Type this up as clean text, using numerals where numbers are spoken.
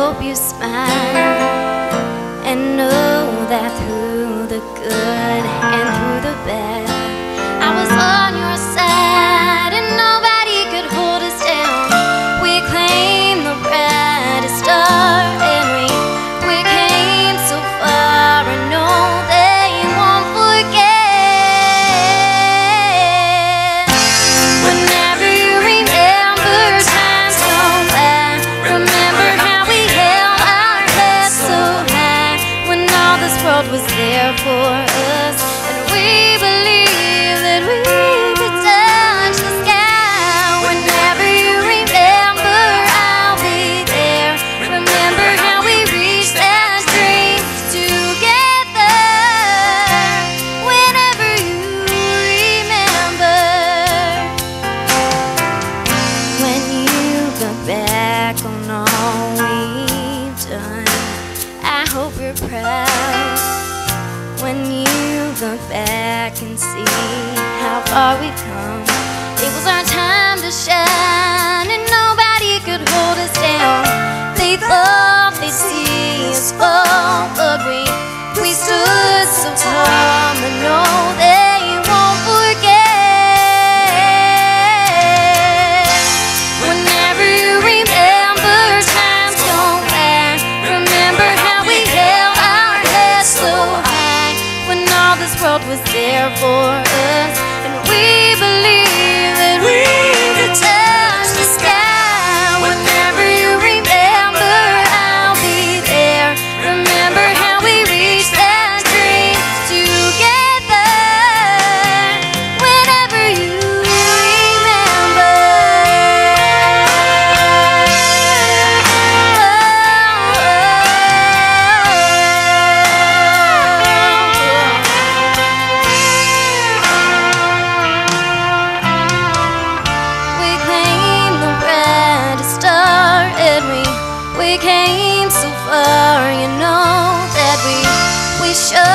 hope you smile and know that through the good and through the bad, I was on your side and nobody could hold us down. We claimed the brightest star and we came so far, and know they won't forget. Whenever you remember times gone by, remember how we held our heads so high when all this world was there for us, and we believed that we could touch the sky. Whenever you remember, I'll be there. Remember how we reached that dream together. Whenever you remember, when you look back on all we've done, I hope you're proud. When you look back and see how far we've come, it was our time to shine and nobody could hold us down. They thought they'd see us fall, but we stood so tall, and know they won't forget. Whenever you remember times gone by, remember how we held our heads so high when all this world was there for us, and we believed that we could touch the sky. Whenever you remember, I'll be there. Remember how we reached that dream together. Whenever you remember. We claimed the brightest star, and we came so far, you know that we should.